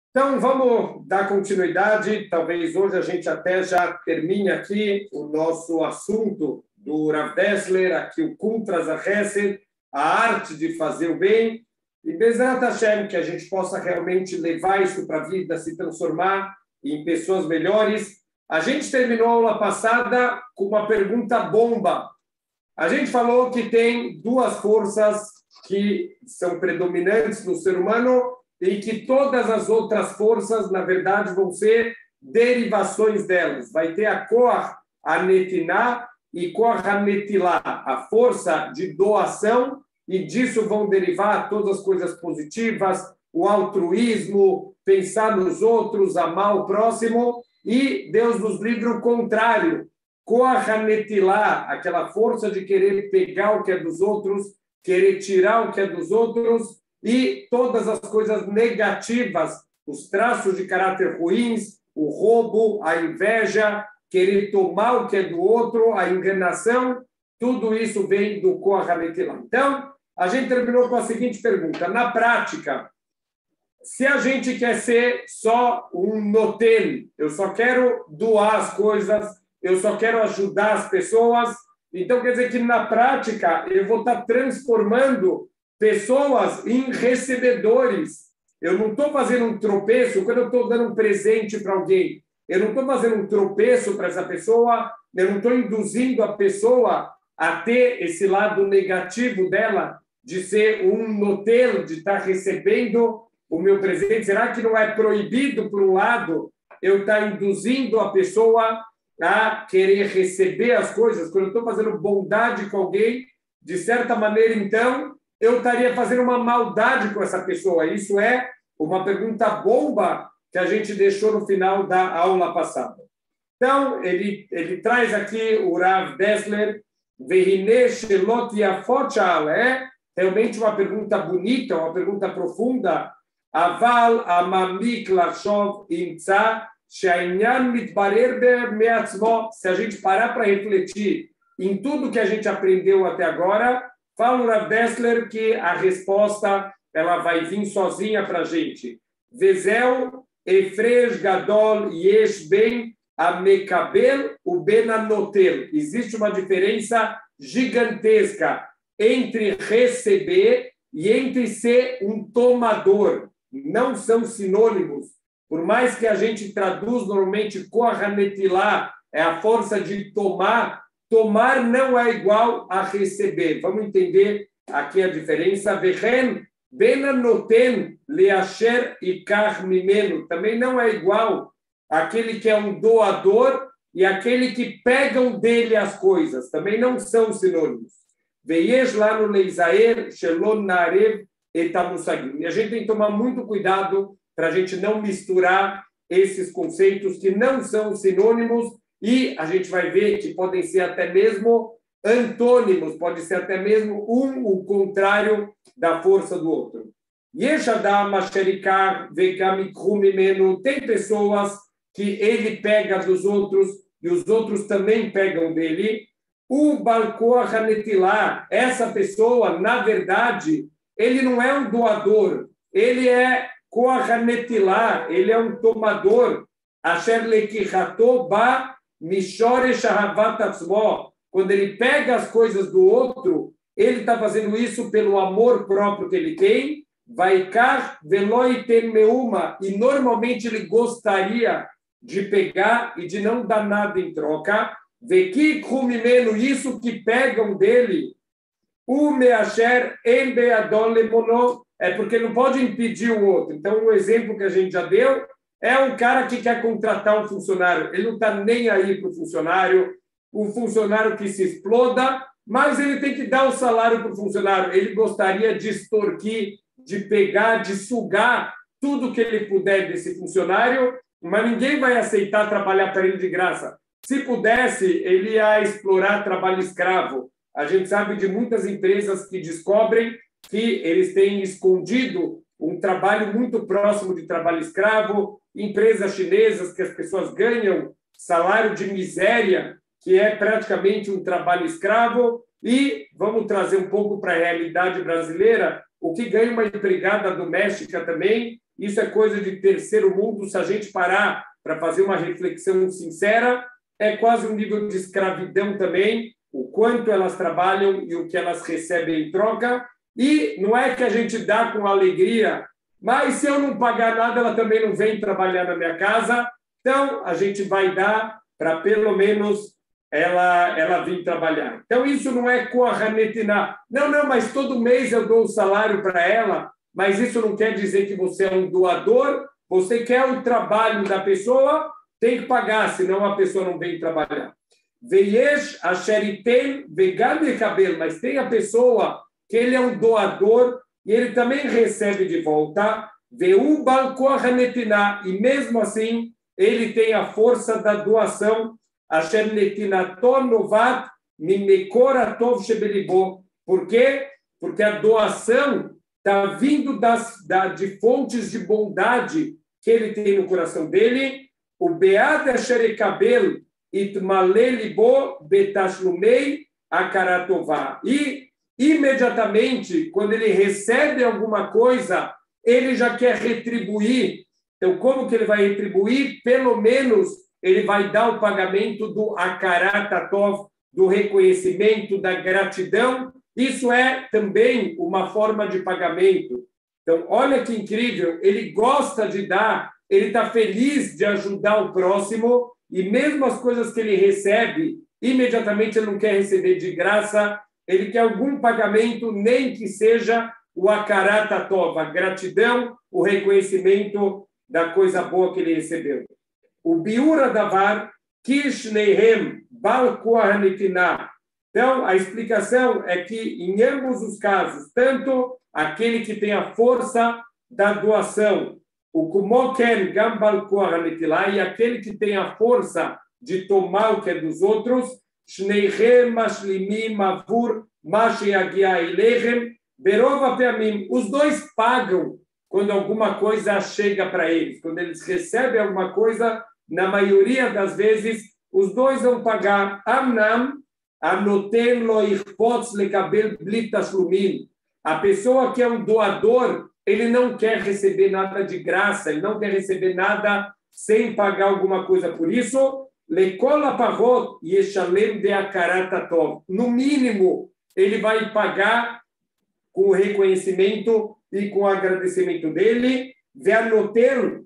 Então, vamos dar continuidade. Talvez hoje a gente até já termine aqui o nosso assunto do Rav Dessler, aqui o Kuntras HaChesed, a arte de fazer o bem. E Bezerra Hashem, que a gente possa realmente levar isso para a vida, se transformar em pessoas melhores. A gente terminou a aula passada com uma pergunta bomba. A gente falou que tem duas forças que são predominantes no ser humano e que todas as outras forças, na verdade, vão ser derivações delas. Vai ter a Koach HaNetinah e Koach HaNetilah, a força de doação, e disso vão derivar todas as coisas positivas, o altruísmo, pensar nos outros, amar o próximo, e Deus nos livre o contrário. Koach HaNetilah, aquela força de querer pegar o que é dos outros, querer tirar o que é dos outros, e todas as coisas negativas, os traços de caráter ruins, o roubo, a inveja, querer tomar o que é do outro, a enganação, tudo isso vem do Koach HaNetilah. Então, a gente terminou com a seguinte pergunta. Na prática, se a gente quer ser só um noten, eu só quero doar as coisas, eu só quero ajudar as pessoas, então quer dizer que na prática eu vou estar transformando pessoas em recebedores. Eu não estou fazendo um tropeço quando eu estou dando um presente para alguém. Eu não estou fazendo um tropeço para essa pessoa, eu não estou induzindo a pessoa a ter esse lado negativo dela, de ser um notel, de estar recebendo o meu presente. Será que não é proibido, por um lado, eu estar induzindo a pessoa a querer receber as coisas? Quando eu estou fazendo bondade com alguém, de certa maneira, então, eu estaria fazendo uma maldade com essa pessoa. Isso é uma pergunta bomba que a gente deixou no final da aula passada. Então, ele traz aqui o Rav Dessler, Vehine Shelot Yafot Sha'aleh, realmente uma pergunta bonita, uma pergunta profunda. Aval Amamik Lachov Imtza She'inyan Mitbarer Me'atzmo. Se a gente parar para refletir em tudo que a gente aprendeu até agora, fala o Rav Dessler que a resposta ela vai vir sozinha para a gente. Vezel Efrej Gadol Yesh Ben Amekabel o Ben Anotel. Existe uma diferença gigantesca entre receber e entre ser um tomador. Não são sinônimos. Por mais que a gente traduz normalmente Koach HaNetilah, é a força de tomar, tomar não é igual a receber. Vamos entender aqui a diferença. Vechen ben anoten leasher ikach mimenu. Também não é igual aquele que é um doador e aquele que pegam dele as coisas. Também não são sinônimos. Veyesh lá no leizaer shelon narev etamusagim. E a gente tem que tomar muito cuidado para a gente não misturar esses conceitos que não são sinônimos. E a gente vai ver que podem ser até mesmo antônimos, pode ser até mesmo o contrário da força do outro. Tem pessoas que ele pega dos outros e os outros também pegam dele. O Koach HaNetilah, essa pessoa, na verdade, ele não é um doador, ele é Koach HaNetilah, ele é um tomador. Asher lekichato ba Mishore Shahavat Atzmo, quando ele pega as coisas do outro, ele está fazendo isso pelo amor próprio que ele tem, Vaikar Veloi Meuma, e normalmente ele gostaria de pegar e de não dar nada em troca, Veki Krumimeno, isso que pegam dele, o Measher En Beadon Lemono, é porque não pode impedir o outro. Então, um exemplo que a gente já deu, é um cara que quer contratar um funcionário. Ele não está nem aí para o funcionário que se exploda, mas ele tem que dar o salário para o funcionário. Ele gostaria de extorquir, de pegar, de sugar tudo que ele puder desse funcionário, mas ninguém vai aceitar trabalhar para ele de graça. Se pudesse, ele ia explorar trabalho escravo. A gente sabe de muitas empresas que descobrem que eles têm escondido um trabalho muito próximo de trabalho escravo, empresas chinesas que as pessoas ganham salário de miséria, que é praticamente um trabalho escravo, e vamos trazer um pouco para a realidade brasileira, o que ganha uma empregada doméstica também, isso é coisa de terceiro mundo. Se a gente parar para fazer uma reflexão sincera, é quase um nível de escravidão também, o quanto elas trabalham e o que elas recebem em troca. E não é que a gente dá com alegria, mas se eu não pagar nada, ela também não vem trabalhar na minha casa. Então, a gente vai dar para pelo menos ela vir trabalhar. Então, isso não é kohanetiná. Não, mas todo mês eu dou o salário para ela, mas isso não quer dizer que você é um doador. Você quer o trabalho da pessoa, tem que pagar, senão a pessoa não vem trabalhar. Veiesh asheritem vegam yekabel, mas tem a pessoa que ele é um doador e ele também recebe de volta. Veu bal kohanetiná, e mesmo assim ele tem a força da doação. Asher netinaton novat mimekor atov shebelibo. Por quê? Porque a doação está vindo de fontes de bondade que ele tem no coração dele. O beat asher ekabel itmale libo betashlumei akaratová. E imediatamente, quando ele recebe alguma coisa, ele já quer retribuir. Então, como que ele vai retribuir? Pelo menos ele vai dar o pagamento do akarat atov, do reconhecimento, da gratidão. Isso é também uma forma de pagamento. Então, olha que incrível, ele gosta de dar, ele está feliz de ajudar o próximo, e mesmo as coisas que ele recebe, imediatamente ele não quer receber de graça, ele quer algum pagamento, nem que seja o akarat atov, a gratidão, o reconhecimento da coisa boa que ele recebeu. O biura davar kishneihem bal kohanetiná. Então, a explicação é que, em ambos os casos, tanto aquele que tem a força da doação, o kumoken gambal kohanetilá, e aquele que tem a força de tomar o que é dos outros, shneihem mashlimim avur mashiagia ilechem berova peamim. Os dois pagam quando alguma coisa chega para eles. Quando eles recebem alguma coisa, na maioria das vezes, os dois vão pagar. Amnam, anoten lo irpots lekabel bli tashlumim. A pessoa que é um doador, ele não quer receber nada de graça, ele não quer receber nada sem pagar alguma coisa por isso. Lekol aparot yeshalem de akarat atov. No mínimo, ele vai pagar com o reconhecimento e com o agradecimento dele. Ve'anoten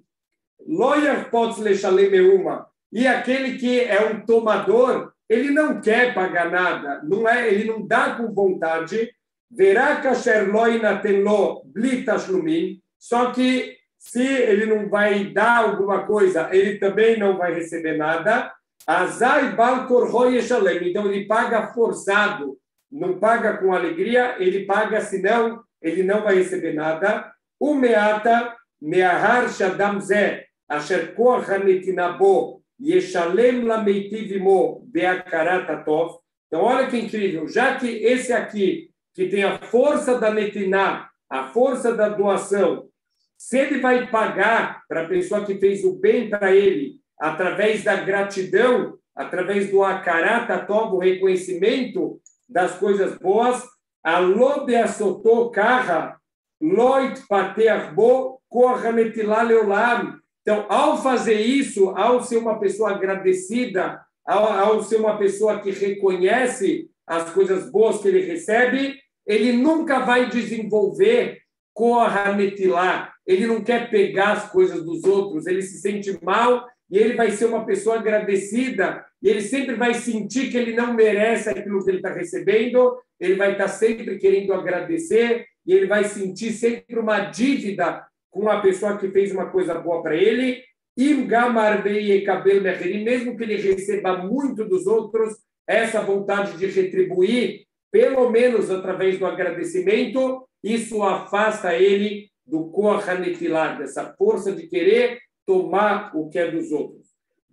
lo yarpots leshalem meuma. E aquele que é um tomador, ele não quer pagar nada, ele não dá com vontade. Verá kasher lo inaten lo bli tashlumim. Só que se ele não vai dar alguma coisa, ele também não vai receber nada. Azai bal korho yeshalem. Então ele paga forçado, não paga com alegria, ele paga, senão ele não vai receber nada. O meata meahar shadam zeh asher koach hanetina bo yeshalem lameitiv imo beakarat atov. Então olha que incrível, já que esse aqui que tem a força da netiná, a força da doação, se ele vai pagar para a pessoa que fez o bem para ele, através da gratidão, através do akarat atov, o reconhecimento das coisas boas, alô de asotô karra, loit pateach bo kohanetilá leolam. Então, ao fazer isso, ao ser uma pessoa agradecida, ao ser uma pessoa que reconhece as coisas boas que ele recebe, ele nunca vai desenvolver kohanetilá. Ele não quer pegar as coisas dos outros, ele se sente mal e ele vai ser uma pessoa agradecida e ele sempre vai sentir que ele não merece aquilo que ele está recebendo, ele vai estar sempre querendo agradecer e ele vai sentir sempre uma dívida com a pessoa que fez uma coisa boa para ele. Mesmo que ele receba muito dos outros, essa vontade de retribuir, pelo menos através do agradecimento, isso afasta ele do kohanetilá, dessa força de querer tomar o que é dos outros.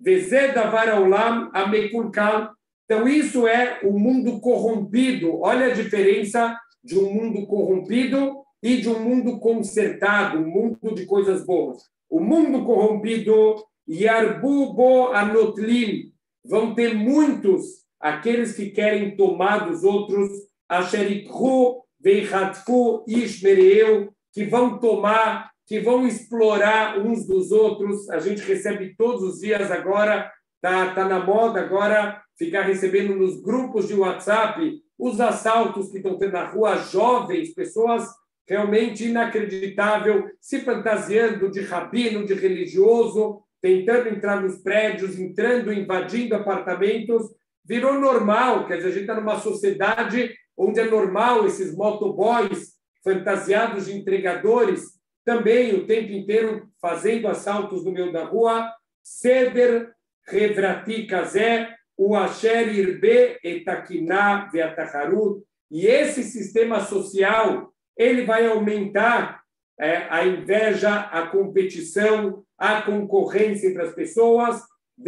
Então, isso é o mundo corrompido. Olha a diferença de um mundo corrompido e de um mundo consertado, um mundo de coisas boas. O mundo corrompido, yarbu bo anotlim, vão ter muitos, aqueles que querem tomar dos outros, asherikhu veichatfu ishmereu, que vão tomar que vão explorar uns dos outros. A gente recebe todos os dias agora, tá na moda agora, ficar recebendo nos grupos de WhatsApp os assaltos que estão tendo na rua, jovens, pessoas realmente inacreditável, se fantasiando de rabino, de religioso, tentando entrar nos prédios, entrando, invadindo apartamentos. Virou normal, quer dizer, a gente está numa sociedade onde é normal esses motoboys fantasiados de entregadores, também o tempo inteiro fazendo assaltos no meio da rua. Seder Revrati Kazé, o Asher Irbe Etakiná Veataharut. E esse sistema social, ele vai aumentar a inveja, a competição, a concorrência entre as pessoas.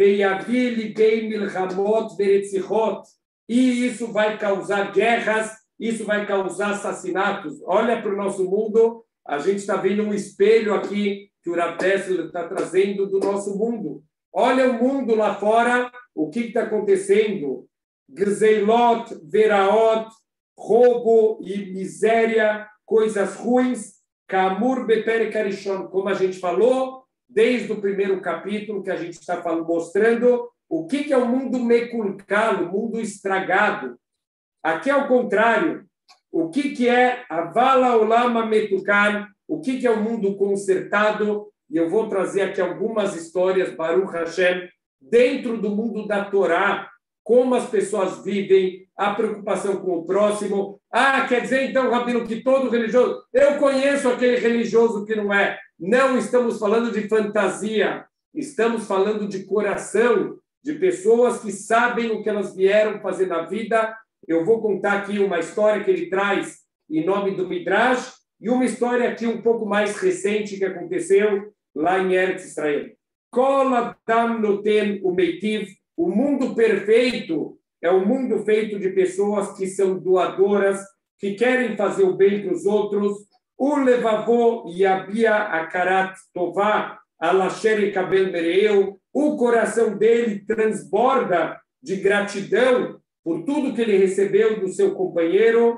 E isso vai causar guerras, isso vai causar assassinatos. Olha para o nosso mundo, a gente está vendo um espelho aqui que o Rav Dessler está trazendo do nosso mundo. Olha o mundo lá fora, o que está acontecendo? Gzeilot, Veraot, roubo e miséria, coisas ruins. Kamur Beperek Arishon, como a gente falou, desde o primeiro capítulo que a gente está mostrando o que é o mundo mekulkal, o mundo estragado. Aqui é o contrário. O que é Avala Olama Metukan, o que é o mundo consertado. E eu vou trazer aqui algumas histórias, Baruch Hashem, dentro do mundo da Torá, como as pessoas vivem, a preocupação com o próximo. Ah, quer dizer, então, Rabino, que todo religioso... Eu conheço aquele religioso que não é. Não estamos falando de fantasia, estamos falando de coração, de pessoas que sabem o que elas vieram fazer na vida. Eu vou contar aqui uma história que ele traz em nome do Midrash e uma história aqui um pouco mais recente que aconteceu lá em Eretz Israel. Kol Adam Noten Umeitiv, o mundo perfeito é um mundo feito de pessoas que são doadoras, que querem fazer o bem para os outros. O levavô yabia akarat tová alasher ekabel mereu. O coração dele transborda de gratidão por tudo que ele recebeu do seu companheiro.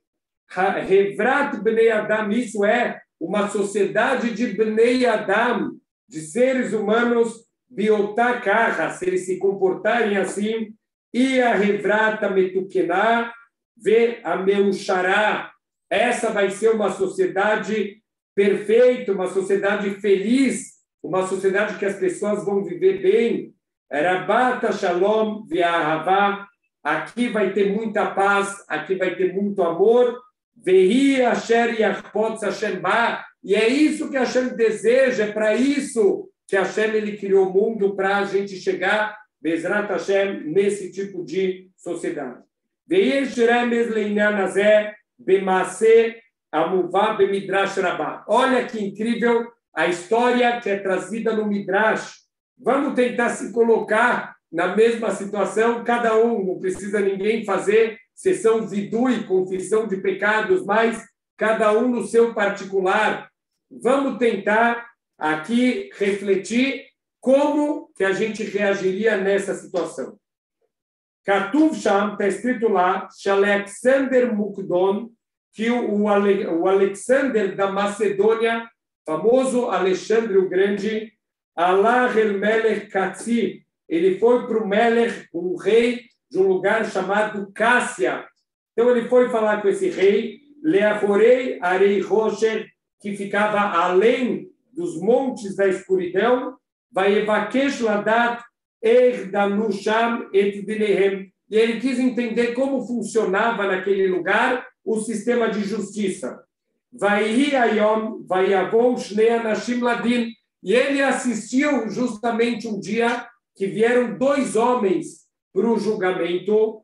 Hevrat bnei Adam, isso é uma sociedade de bnei Adam, de seres humanos, biotakarra, se eles se comportarem assim. E a Hevrata metukená ve a meuxará. Essa vai ser uma sociedade perfeita, uma sociedade feliz, uma sociedade que as pessoas vão viver bem. Rabata shalom ve'ahavá. Aqui vai ter muita paz, aqui vai ter muito amor. Vehi asher yachpot Hashem ba. E é isso que Hashem deseja, é para isso que Hashem ele criou o mundo, para a gente chegar, Bezrat Hashem, nesse tipo de sociedade. Vehi sheremes leinyan hazeh bemase amuvá bemidrash rabá. Olha que incrível a história que é trazida no Midrash. Vamos tentar se colocar na mesma situação, cada um, não precisa ninguém fazer sessão vidui, confissão de pecados, mas cada um no seu particular. Vamos tentar aqui refletir como que a gente reagiria nessa situação. Katuv Sham, está escrito lá, Alexander Mukdon, que o Alexander da Macedônia, famoso Alexandre o Grande, Allah el Melech Katsi, ele foi para o Melech, um rei de um lugar chamado Cássia. Então ele foi falar com esse rei, Leachorei Arei Rocher, que ficava além dos montes da escuridão, vai Evakesh Ladat Erdanu Sham et Dinehem. E ele quis entender como funcionava naquele lugar o sistema de justiça. Vai Ayom, vai Avon Shnei Anashim Ladin. E ele assistiu justamente um dia que vieram dois homens para o julgamento.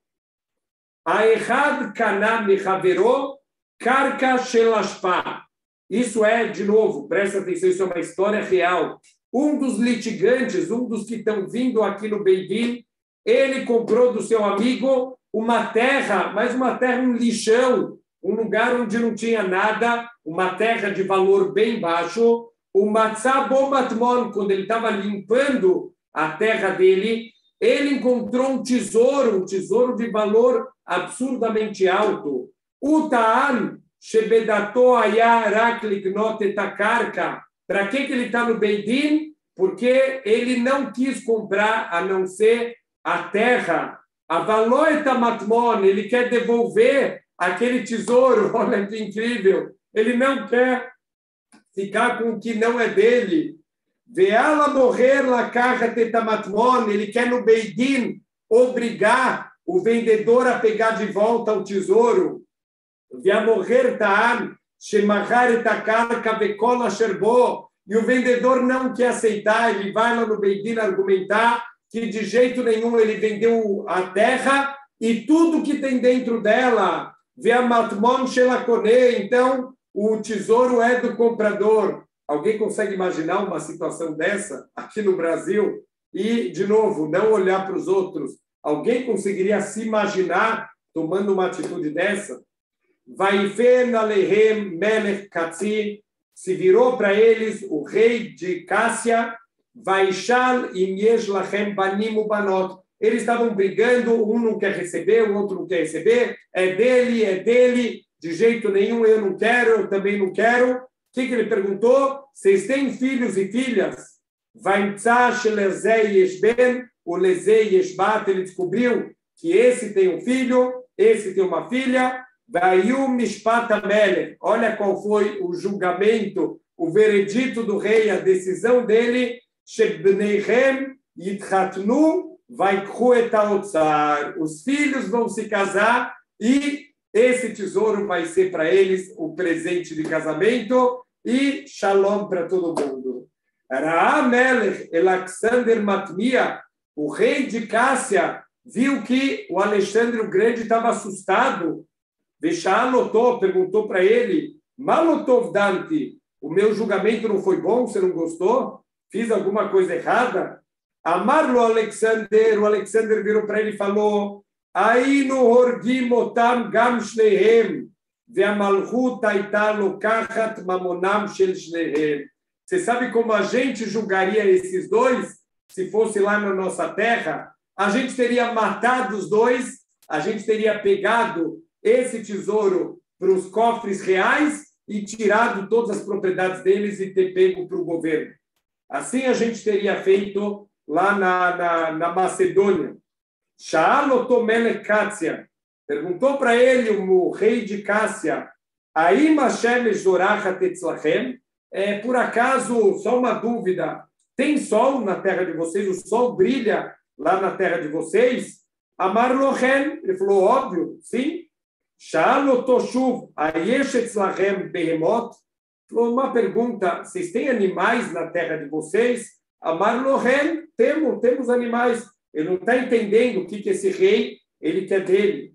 Aechad Kana Mechaveró Karka Shelashpa. Isso é, de novo, presta atenção, isso é uma história real. Um dos litigantes, um dos que estão vindo aqui no Beidin, ele comprou do seu amigo uma terra, mas uma terra, um lixão, um lugar onde não tinha nada, uma terra de valor bem baixo. O Matzah Bomatmon, quando ele estava limpando a terra dele, ele encontrou um tesouro de valor absurdamente alto. O Ta'an Shebedato ayarak lignot etakarka. Para que ele está no Beidin? Porque ele não quis comprar a não ser a terra. A valoeta matmon, ele quer devolver aquele tesouro. Olha que incrível. Ele não quer ficar com o que não é dele. Veala morrer la carra tetamatmon, ele quer no Beidin obrigar o vendedor a pegar de volta o tesouro. Vea morrer ta'an, shemachar etakarka vekola sherbo. E o vendedor não quer aceitar, ele vai lá no Beidin argumentar que de jeito nenhum ele vendeu a terra e tudo que tem dentro dela. Vea matmon shelakone, então o tesouro é do comprador. Alguém consegue imaginar uma situação dessa aqui no Brasil? E, de novo, não olhar para os outros. Alguém conseguiria se imaginar tomando uma atitude dessa? Vaifen alehem melech katsi, se virou para eles o rei de Cássia, vaishal im yesh lachem banim ubanot. Eles estavam brigando, um não quer receber, o outro não quer receber, é dele, de jeito nenhum, eu não quero, eu também não quero. O que ele perguntou? Vocês têm filhos e filhas? O lezei yeshbat, ele descobriu que esse tem um filho, esse tem uma filha. Olha qual foi o julgamento, o veredito do rei, a decisão dele. Os filhos vão se casar e esse tesouro vai ser para eles o presente de casamento e shalom para todo mundo. Ra'amelech Alexander Matmia, o rei de Cássia, viu que o Alexandre o Grande estava assustado. Veshalotou, perguntou para ele, Malotov Dante, o meu julgamento não foi bom, você não gostou? Fiz alguma coisa errada? Amarlo Alexander, o Alexander virou para ele e falou, Ainu horgim otam gam shnehem, ve'amalchut haita lokachat mamonam shel shnehem. Você sabe como a gente julgaria esses dois se fosse lá na nossa terra? A gente teria matado os dois, a gente teria pegado esse tesouro para os cofres reais e tirado todas as propriedades deles e ter pego para o governo. Assim a gente teria feito lá na Macedônia. Sha'alotomele Cássia perguntou para ele, o rei de Cássia, Aim Hashem zorachat etzlachem? Por acaso, só uma dúvida, tem sol na terra de vocês? O sol brilha lá na terra de vocês? Amar Lohen, ele falou, óbvio, sim. Sha'alotoshuv ayesh etzlachem behemot? Falou, uma pergunta, vocês têm animais na terra de vocês? Amar Lohen, temos animais. Ele não está entendendo o que esse rei ele quer dele.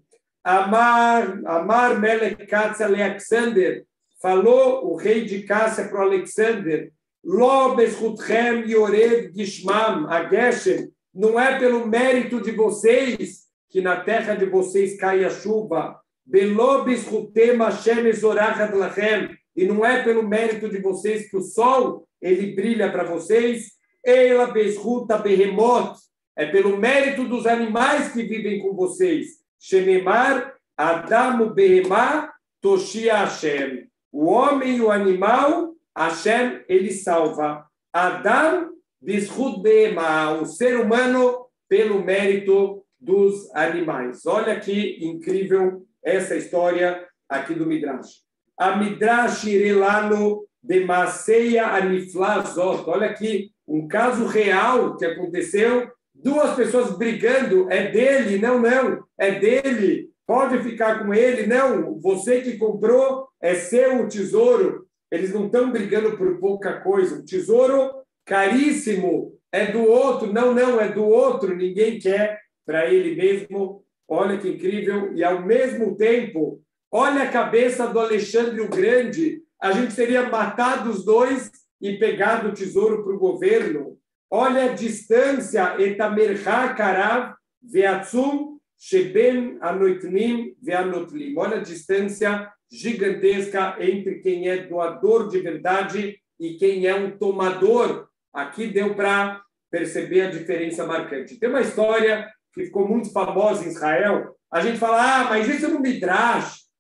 Amar Melech Cássia Alexander, falou o rei de Cássia para o Alexander, Lo bezchutchem yored gishmam ageshem, não é pelo mérito de vocês que na terra de vocês cai a chuva, Belo bezchutem Hashem ezorachat lachem, e não é pelo mérito de vocês que o sol ele brilha para vocês, Eila bezchuta behemot, é pelo mérito dos animais que vivem com vocês. Shenemar, Adamu Behemá, Toshia Hashem. O homem e o animal, Hashem, ele salva. Adam, Bishut Behemá. O ser humano, pelo mérito dos animais. Olha que incrível essa história aqui do Midrash. A Midrash Irelano de Maceia Aniflazot. Olha aqui, um caso real que aconteceu. Duas pessoas brigando, é dele, não, é dele, pode ficar com ele, não, você que comprou, é seu o tesouro. Eles não estão brigando por pouca coisa, o tesouro caríssimo é do outro, não, é do outro, ninguém quer para ele mesmo. Olha que incrível, e ao mesmo tempo, olha a cabeça do Alexandre o Grande, a gente teria matado os dois e pegado o tesouro para o governo. Olha a distância, etamercha karav veatzum sheben anoitnim veanotlim. Olha a distância gigantesca entre quem é doador de verdade e quem é um tomador. Aqui deu para perceber a diferença marcante. Tem uma história que ficou muito famosa em Israel. A gente fala, mas isso é no Midrash.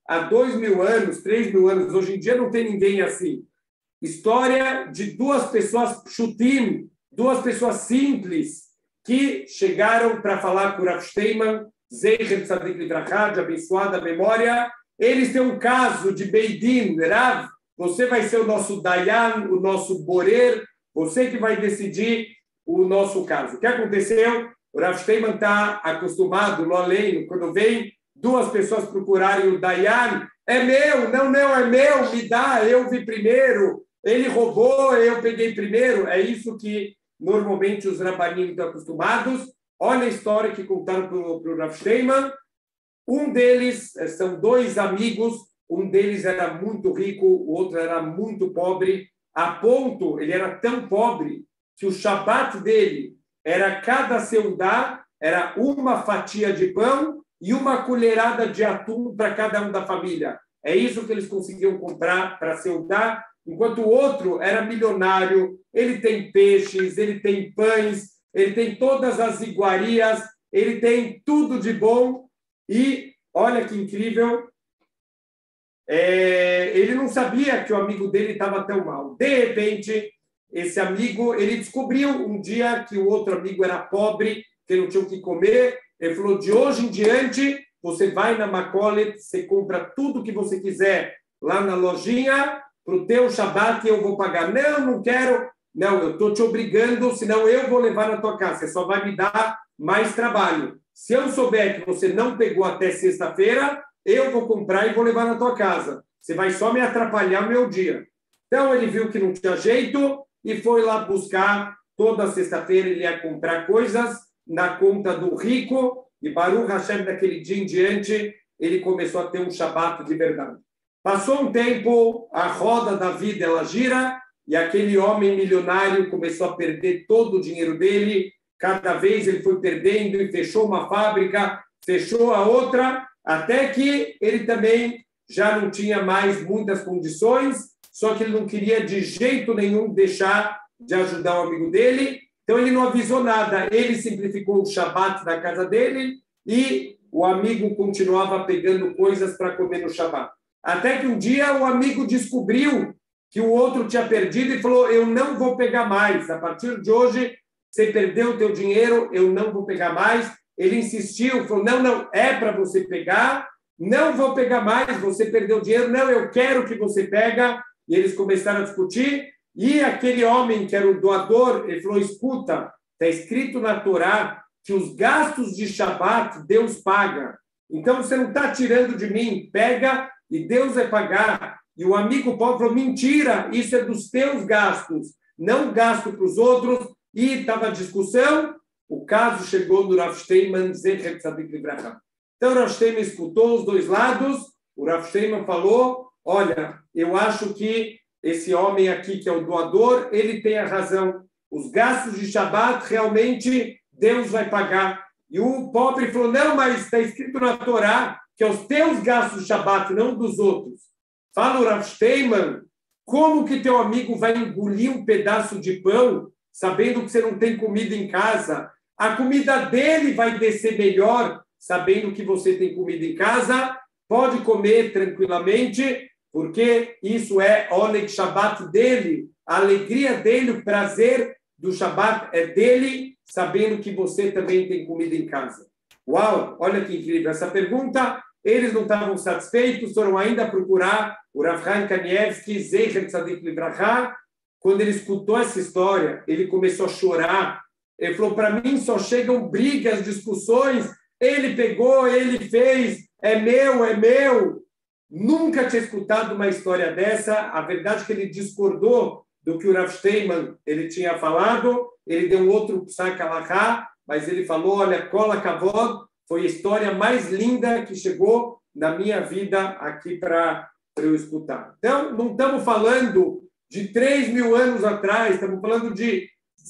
há 2.000 anos, 3.000 anos, hoje em dia não tem ninguém assim. História de duas pessoas pshutim, duas pessoas simples, que chegaram para falar com o Rav Steinman, Zecher Tzadik Livrachá, de abençoada memória. Eles têm um caso de Beidin, Rav, você vai ser o nosso Dayan, o nosso Borer, você que vai decidir o nosso caso. O que aconteceu? O Rav Steinman está acostumado, no além, quando vem duas pessoas procurarem o Dayan, é meu, não, é meu, me dá, eu vi primeiro, ele roubou, eu peguei primeiro. É isso que normalmente os rabanim estão acostumados. Olha a história que contaram para o Rav Steinman. Um deles, são dois amigos, um deles era muito rico, o outro era muito pobre, a ponto, ele era tão pobre, que o shabat dele era cada seudá, era uma fatia de pão e uma colherada de atum para cada um da família. É isso que eles conseguiam comprar para seudá, enquanto o outro era milionário, ele tem peixes, ele tem pães, ele tem todas as iguarias, ele tem tudo de bom. E olha que incrível, ele não sabia que o amigo dele estava tão mal. De repente, esse amigo, ele descobriu um dia que o outro amigo era pobre, que não tinha o que comer. Ele falou, de hoje em diante, você vai na Macolet, você compra tudo que você quiser lá na lojinha, para o teu Shabat eu vou pagar. Não quero. Não, eu estou te obrigando, senão eu vou levar na tua casa. Você só vai me dar mais trabalho. Se eu souber que você não pegou até sexta-feira, eu vou comprar e vou levar na tua casa. Você vai só me atrapalhar o meu dia. Então, ele viu que não tinha jeito e foi lá buscar. Toda sexta-feira ele ia comprar coisas na conta do rico. E Baruch Hashem, daquele dia em diante, ele começou a ter um Shabat de verdade. Passou um tempo, a roda da vida ela gira e aquele homem milionário começou a perder todo o dinheiro dele. Cada vez ele foi perdendo e fechou uma fábrica, fechou a outra, até que ele também já não tinha mais muitas condições, só que ele não queria de jeito nenhum deixar de ajudar o amigo dele. Então ele não avisou nada, ele simplificou o Shabat da casa dele e o amigo continuava pegando coisas para comer no Shabat. Até que um dia o amigo descobriu que o outro tinha perdido e falou, eu não vou pegar mais, a partir de hoje você perdeu o teu dinheiro, eu não vou pegar mais. Ele insistiu, falou, não, é para você pegar, não vou pegar mais, você perdeu o dinheiro, não, eu quero que você pega. E eles começaram a discutir, e aquele homem que era o doador, ele falou, escuta, está escrito na Torá que os gastos de Shabat Deus paga. Então você não está tirando de mim, pega e Deus vai pagar. E o amigo pobre falou, mentira, isso é dos teus gastos, não gasto para os outros. E estava a discussão, o caso chegou no Rav Steinman, Zecher Tzadik Livrachá. Então o Rav Steinman escutou os dois lados, o Rav Steinman falou, olha, eu acho que esse homem aqui, que é o doador, ele tem a razão. Os gastos de Shabat, realmente, Deus vai pagar. E o pobre falou, não, mas está escrito na Torá que é os teus gastos de Shabat, não dos outros. Fala o Rav Steinman, como que teu amigo vai engolir um pedaço de pão sabendo que você não tem comida em casa? A comida dele vai descer melhor, sabendo que você tem comida em casa. Pode comer tranquilamente, porque isso é Oneg Shabbat dele, a alegria dele, o prazer do Shabbat é dele, sabendo que você também tem comida em casa. Uau, olha que incrível essa pergunta. Eles não estavam satisfeitos, foram ainda procurar o Rav Chaim Kanievsky, Zecher Tzadik Livrachá. Quando ele escutou essa história, ele começou a chorar. Ele falou, para mim só chegam brigas, discussões. Ele pegou, ele fez, é meu. Nunca tinha escutado uma história dessa. A verdade é que ele discordou do que o Rav Steinman ele tinha falado. Ele deu um outro psak halachá, mas ele falou, olha, kol hakavod, foi a história mais linda que chegou na minha vida aqui para eu escutar. Então, não estamos falando de 3.000 anos atrás, estamos falando de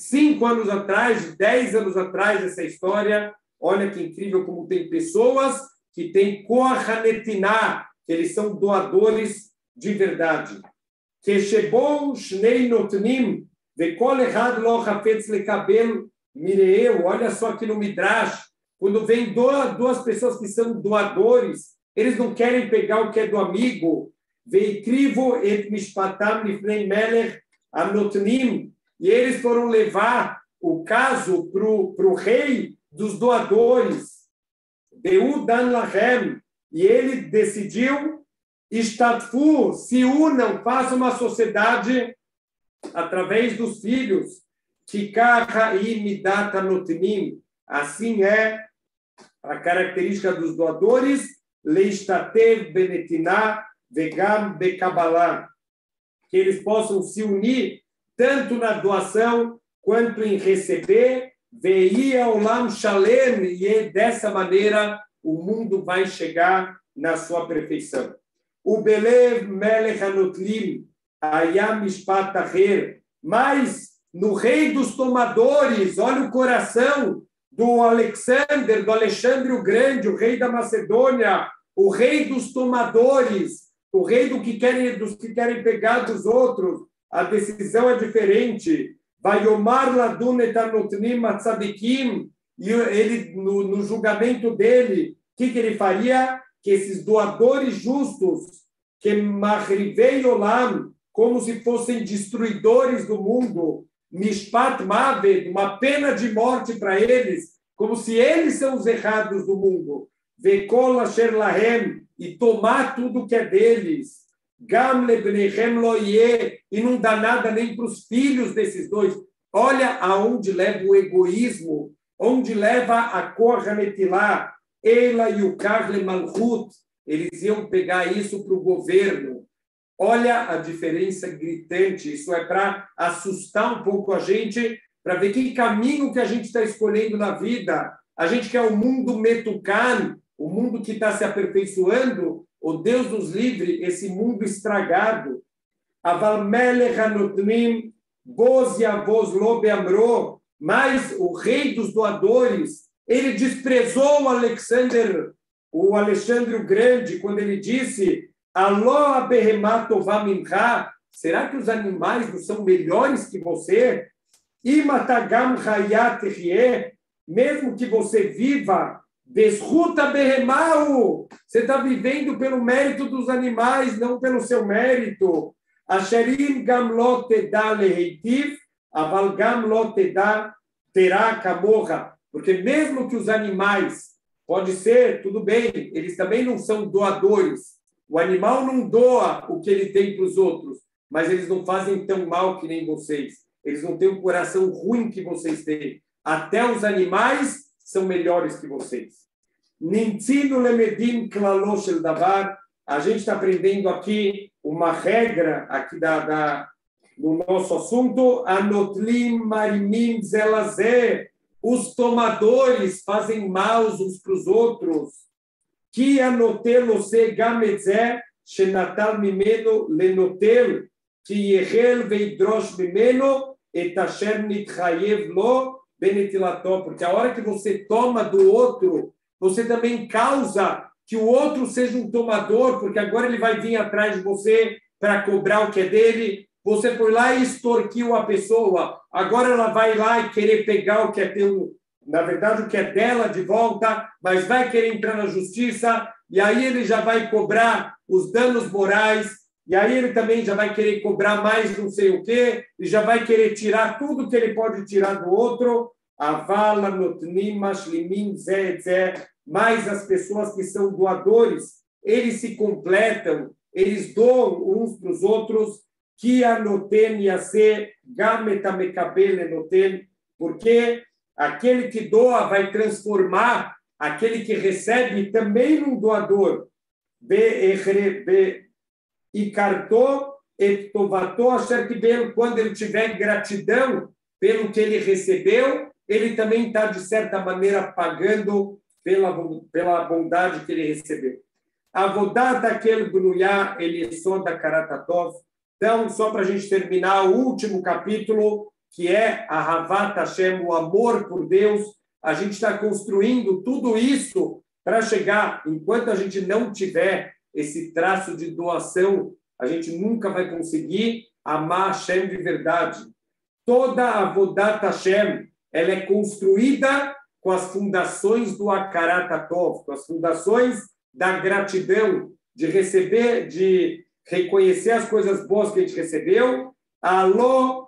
5 anos atrás, de 10 anos atrás, essa história. Olha que incrível como tem pessoas que têm koach hanetiná, que eles são doadores de verdade. Keshebou shnei notnim, vekol echad lo hafetz lekabel mireu. Olha só aqui no Midrash, quando vem duas pessoas que são doadores, Eles não querem pegar o que é do amigo. Veitrivo et mishpatam lifnei melech anotnim. E eles foram levar o caso para o rei dos doadores. Deudan lahem. E ele decidiu, estatfu, se unam, façam uma sociedade através dos filhos. Kikaha imidat anotnim. Assim é a característica dos doadores, leistatev benetinah vegam bekabalah, que eles possam se unir tanto na doação quanto em receber, veia olam shalem, e dessa maneira o mundo vai chegar na sua perfeição. O belev melech anotlim ayam mishpat acher, mas no rei dos tomadores, olha o coração do Alexander, do Alexandre o Grande, o rei da Macedônia, o rei dos tomadores, o rei dos que querem pegar dos outros. A decisão é diferente. Vayomar ladun et anotnim atzadikim, e ele, no julgamento dele, o que ele faria? Que esses doadores justos, que mahrivei olam, como se fossem destruidores do mundo, mishpat maved, uma pena de morte para eles, como se eles são os errados do mundo. Vekol asher lahem, e tomar tudo que é deles. Gam lebnechem lo yeh, e não dá nada nem para os filhos desses dois. Olha aonde leva o egoísmo, onde leva a korha netilá, ela e o karle malchut. Eles iam pegar isso para o governo. Olha a diferença gritante. Isso é para assustar um pouco a gente, para ver que caminho que a gente está escolhendo na vida. A gente quer o mundo metukan, o mundo que está se aperfeiçoando, o Deus nos livre, esse mundo estragado. Aval melech anotnim, boz yavoz lo beamro, mas o rei dos doadores, ele desprezou o Alexandre o Grande, quando ele disse: Alô behematova mincha, será que os animais não são melhores que você? Imatagam hayat rie, mesmo que você viva, desruta behemau, você está vivendo pelo mérito dos animais, não pelo seu mérito. Asherim gam lo teda leheitiv, aval gam lo teda terá kamorra, porque mesmo que os animais, pode ser, tudo bem, eles também não são doadores. O animal não doa o que ele tem para os outros, mas eles não fazem tão mal que nem vocês. Eles não têm um coração ruim que vocês têm. Até os animais são melhores que vocês. Nintzino lemedim klalo shel davar. A gente está aprendendo aqui uma regra aqui do nosso assunto. Anotlim marimim zelazé. Os tomadores fazem mal uns para os outros. Que anotel se gametzé shenatal mimeno lenotel que yechel veidrosh mimeno et asher nitchayev lo benetilató. Porque a hora que você toma do outro, você também causa que o outro seja um tomador, porque agora ele vai vir atrás de você para cobrar o que é dele. Você foi lá e extorquiu a pessoa, agora ela vai lá e querer pegar o que é teu, na verdade, o que é dela de volta, mas vai querer entrar na justiça, e aí ele já vai cobrar os danos morais, e aí ele também já vai querer cobrar mais não sei o quê, e já vai querer tirar tudo que ele pode tirar do outro. Avala notnim mashlimim zé, mas as pessoas que são doadores, eles se completam, eles doam uns para os outros, que anotem yaseh gametamekabel enoten, porque aquele que doa vai transformar aquele que recebe também num doador. Quando ele tiver gratidão pelo que ele recebeu, ele também está, de certa maneira, pagando pela bondade que ele recebeu. Avodat aquele bruyá, ele só da karatatov. Então, só para a gente terminar o último capítulo, que é a Havat Hashem, o amor por Deus. A gente está construindo tudo isso para chegar, enquanto a gente não tiver esse traço de doação, a gente nunca vai conseguir amar Hashem de verdade. Toda a Avodat Hashem, ela é construída com as fundações do Hakarat HaTov, com as fundações da gratidão, de receber, de reconhecer as coisas boas que a gente recebeu. Alô,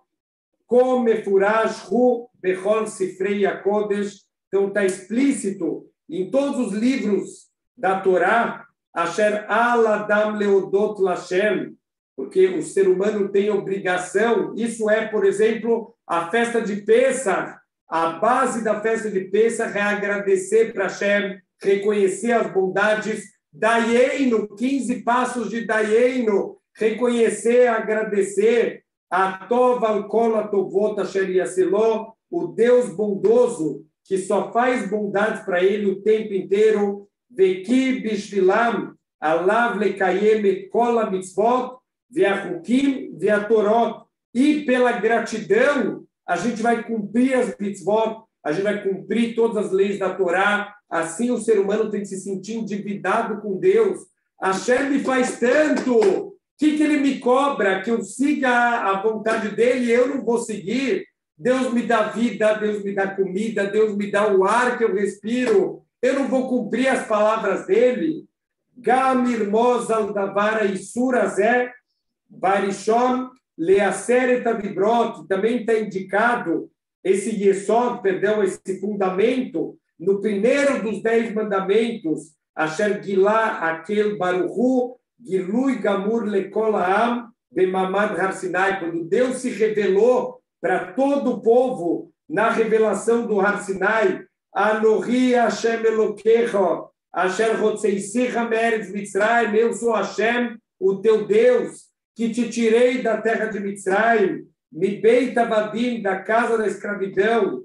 Komefurash Hu Bechol Sifrei HaKodesh. Então, está explícito em todos os livros da Torá, Asher Al Adam Leodot Lashem, porque o ser humano tem obrigação. Isso é, por exemplo, a festa de Pesach. A base da festa de Pesach é agradecer para Hashem, reconhecer as bondades. Dayeino, 15 passos de Dayeino, reconhecer, agradecer. A Tov Al-Kol Atovot Asher Yasiló, o Deus bondoso, que só faz bondades para ele o tempo inteiro. Veki Bishvilam, Alav Lekayem et Kol HaMitzvot, Ve'achukim Ve'atorot. E pela gratidão, a gente vai cumprir as mitzvot, a gente vai cumprir todas as leis da Torá. Assim o ser humano tem que se sentir endividado com Deus. Hashem me faz tanto, o que ele me cobra? Que eu siga a vontade dele e eu não vou seguir? Deus me dá vida, Deus me dá comida, Deus me dá o ar que eu respiro. Eu não vou cumprir as palavras dele? Gamir Mozal Davara Isurazé, Barishon Leaseret Avibrot, também está indicado esse Yesod, perdão, esse fundamento, no primeiro dos 10 mandamentos, Asher Gilá Akel Baruchu, Gilui Gamur Lekol Ha'am, Bemamad Har Sinai, quando Deus se revelou para todo o povo na revelação do Har Sinai, Anohi Hashem Elokecha, Asher Hotzeisicha Meretz Mitzrayim, eu sou Hashem, o teu Deus, que te tirei da terra de Mitzrayim, Mibeit Avadim, da casa da escravidão.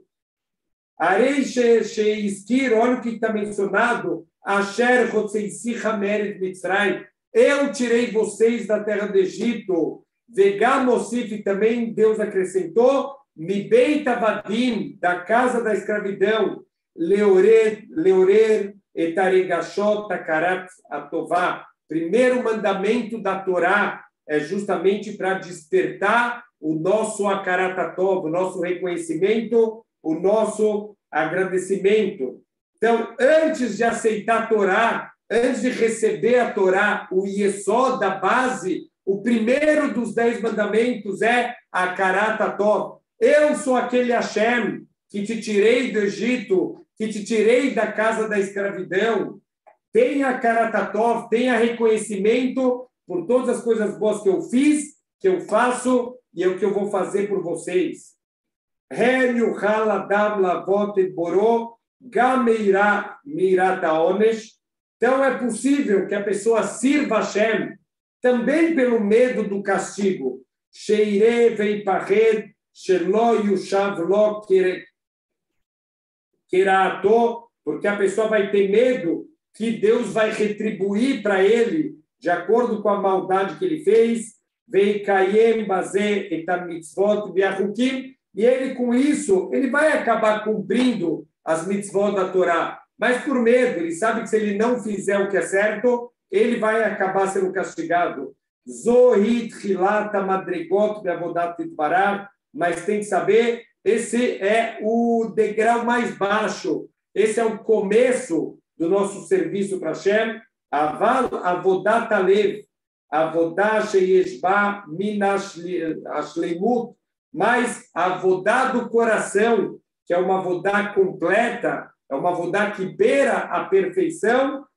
Arei Sheiskir, olha o que está mencionado, Asher Hotzeisicha Meretz Mitzrayim, eu tirei vocês da terra do Egito. Vegam Mosif, também Deus acrescentou, Mibeit Avadim, da casa da escravidão, Leorer etaregashot takarat atová. Primeiro mandamento da Torá é justamente para despertar o nosso akarat atov, o nosso reconhecimento, o nosso agradecimento. Então, antes de aceitar a Torá, antes de receber a Torá, o Yesod, da base, o primeiro dos 10 mandamentos é akarat atov. Eu sou aquele Hashem que te tirei do Egito, que te tirei da casa da escravidão. Tenha akarat atov, tenha reconhecimento por todas as coisas boas que eu fiz, que eu faço e é o que eu vou fazer por vocês. Então é possível que a pessoa sirva a Hashem também pelo medo do castigo. Sheire veipared shelo yushav lo kerato, porque a pessoa vai ter medo que Deus vai retribuir para ele de acordo com a maldade que ele fez. Veikayem bazeh etam mitzvot ve'achukim, e ele com isso ele vai acabar cumprindo as mitzvot da Torá, mas por medo, ele sabe que se ele não fizer o que é certo, ele vai acabar sendo castigado. Zohit hilata madrigot be'avodat titbarach, mas tem que saber, esse é o degrau mais baixo, esse é o começo do nosso serviço para Hashem. Aval avodat alev, avodah sheyeshba min ashleimut, mas avodá do coração, que é uma avodá completa, é uma avodá que beira a perfeição,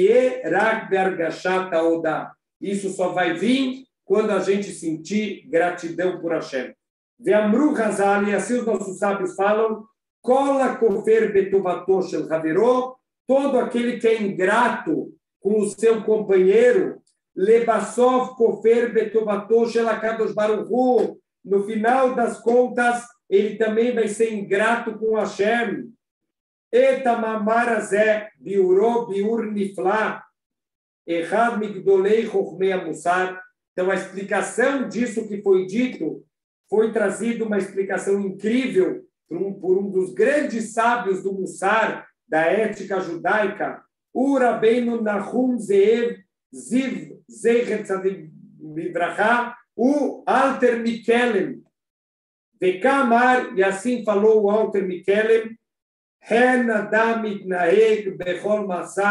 isso só vai vir quando a gente sentir gratidão por Hashem. Ve'amru Hazal, e assim os nossos sábios falam, Kola kofer betuvato shel havero, todo aquele que é ingrato com o seu companheiro, Lebassov kofer betuvato shel hakadosh baruch hu, no final das contas, ele também vai ser ingrato com Hashem. Etamamarazé biuro biur nifla, errad migdolei chochmei amusar. Então, a explicação disso que foi dito foi trazida uma explicação incrível por um dos grandes sábios do Mussar, da ética judaica, Urabeinu Nahum Zeev Ziv Zecher Tzadik Libracha, o Alter Mikelem. Vekamar, e assim falou o Alter Mikelem, Hen Adam Itnaeg Bechol Masav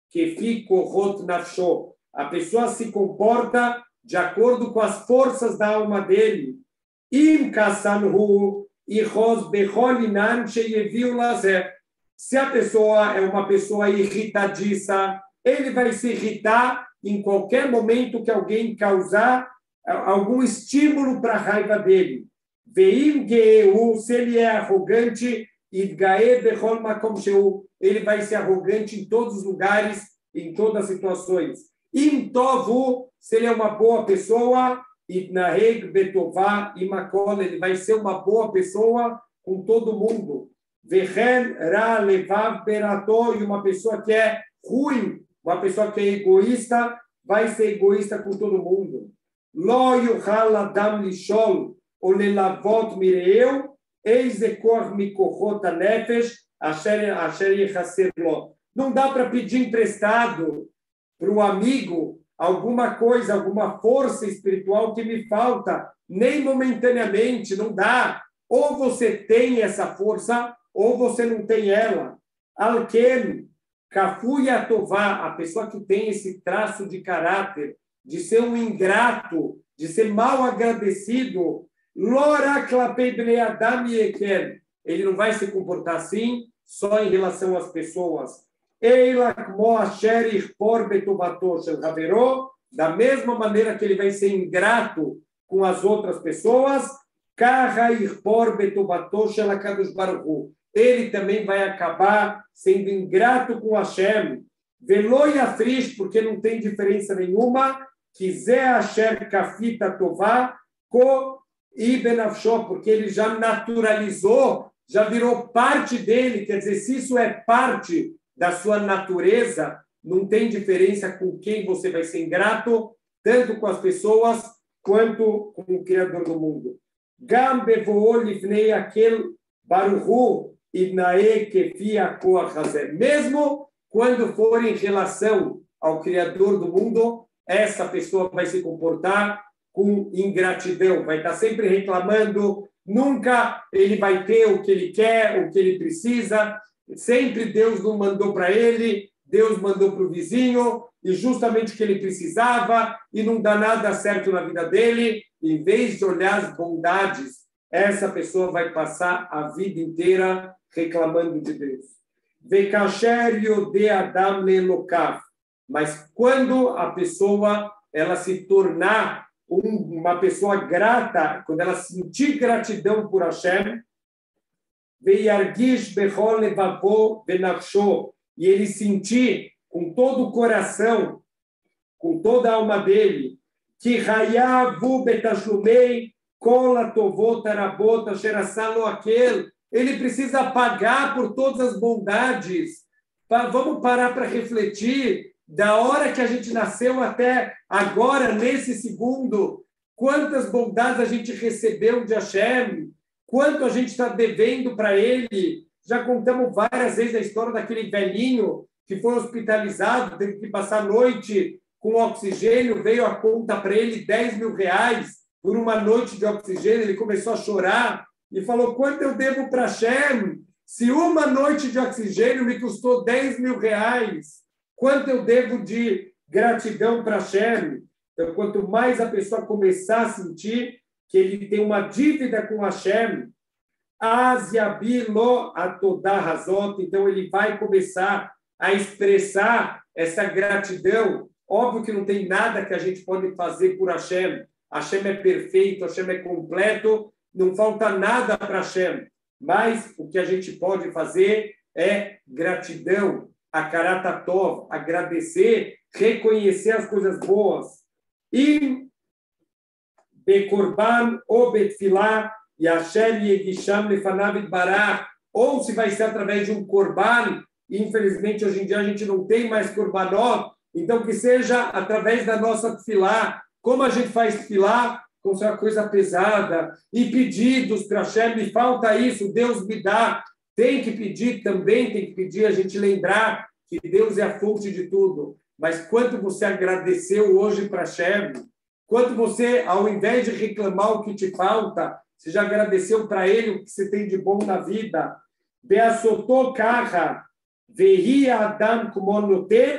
kefi kohot nafsho. A pessoa se comporta de acordo com as forças da alma dele. Im kasanhu ichos bechol inan sheyeviu lazer. Se a pessoa é uma pessoa irritadiça, ele vai se irritar em qualquer momento que alguém causar algum estímulo para a raiva dele. Veim geu, se ele é arrogante, idgae bechol makom sheu, ele vai ser arrogante em todos os lugares, em todas as situações. Im tovu, se ele é uma boa pessoa, idnaheg betová imakol, ele vai ser uma boa pessoa com todo mundo. Vechen ra levav berato, e uma pessoa que é ruim, uma pessoa que é egoísta, vai ser egoísta com todo mundo. Lo yuchal adam lishol o lelavot mireu, eis ekor mikochot anefesh asher yechaser lo. Não dá para pedir emprestado para o amigo alguma coisa, alguma força espiritual que me falta, nem momentaneamente, não dá. Ou você tem essa força, ou você não tem ela. Alken, kafuya tová, a pessoa que tem esse traço de caráter, de ser um ingrato, de ser mal agradecido, lora klapei bnei adam yeken, ele não vai se comportar assim só em relação às pessoas. Eila kmo asher ichpor betovato shel haveró, da mesma maneira que ele vai ser ingrato com as outras pessoas, kaha ichpor betovato shel hakadosh baruch hu, ele também vai acabar sendo ingrato com Hashem. Velo yafrish, porque não tem diferença nenhuma, que zé asher kafita tová ko ibenafshó, porque ele já naturalizou, já virou parte dele, quer dizer, se isso é parte da sua natureza, não tem diferença com quem você vai ser ingrato, tanto com as pessoas quanto com o Criador do mundo. Gam bevoó livnei aquel baruchu idnae kefi akoach hazeh. Mesmo quando for em relação ao Criador do mundo, essa pessoa vai se comportar com ingratidão, vai estar sempre reclamando, nunca ele vai ter o que ele quer, o que ele precisa, sempre Deus não mandou para ele, Deus mandou para o vizinho, e justamente o que ele precisava, e não dá nada certo na vida dele, em vez de olhar as bondades, essa pessoa vai passar a vida inteira reclamando de Deus. Vekasher yodeh adam leelokav. Mas quando a pessoa ela se tornar uma pessoa grata, quando ela sentir gratidão por Hashem, veyargish bechol levavo venafsho, e ele sentir com todo o coração, com toda a alma dele, que hayavu betashlumei kol atovot arabot asher asa lo aquel, ele precisa pagar por todas as bondades. Vamos parar para refletir, da hora que a gente nasceu até agora, nesse segundo, quantas bondades a gente recebeu de Hashem, quanto a gente está devendo para ele. Já contamos várias vezes a história daquele velhinho que foi hospitalizado, teve que passar a noite com oxigênio, veio a conta para ele R$10.000 por uma noite de oxigênio, ele começou a chorar e falou, quanto eu devo para Hashem? Se uma noite de oxigênio me custou R$10.000, quanto eu devo de gratidão para Hashem? Então, quanto mais a pessoa começar a sentir que ele tem uma dívida com Hashem, então ele vai começar a expressar essa gratidão. Óbvio que não tem nada que a gente pode fazer por Hashem. Hashem é perfeito, Hashem é completo, não falta nada para Hashem. Mas o que a gente pode fazer é gratidão, akarat hatov, agradecer, reconhecer as coisas boas. E bekorban ou betfilah yasher yegisham lefanav itbarach, ou se vai ser através de um korban. Infelizmente, hoje em dia a gente não tem mais korbanot, então que seja através da nossa tefilá. Como a gente faz tefilá? Com uma coisa pesada, e pedidos para Hashem, me falta isso, Deus me dá. Tem que pedir também, tem que pedir, a gente lembrar que Deus é a fonte de tudo. Mas quanto você agradeceu hoje para Hashem? Quanto você, ao invés de reclamar o que te falta, você já agradeceu para Ele o que você tem de bom na vida? Beasoto kaha, vehi adam kumon noten,